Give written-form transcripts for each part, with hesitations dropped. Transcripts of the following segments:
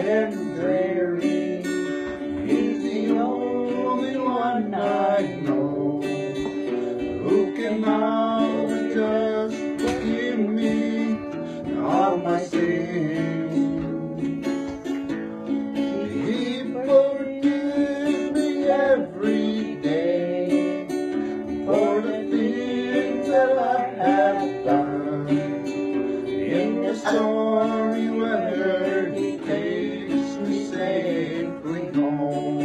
and dreary. He's the only one I know who can now just forgive me all my sins. He forgives me every day for the things that I have done. In the stormy weather, He takes me safely home.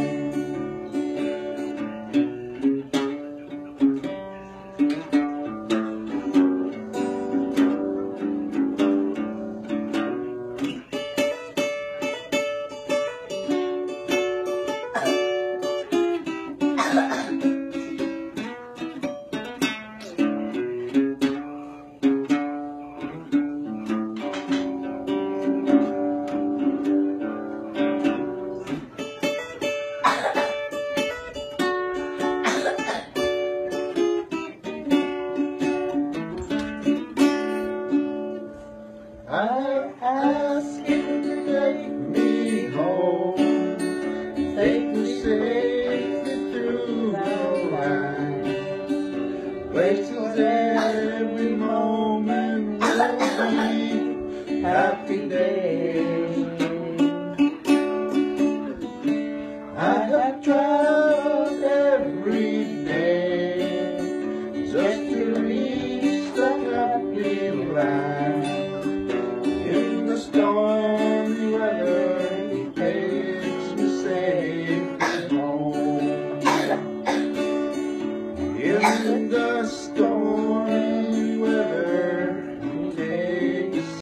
I ask Him to take me home, take me safely through the line, places every moment will be happy days.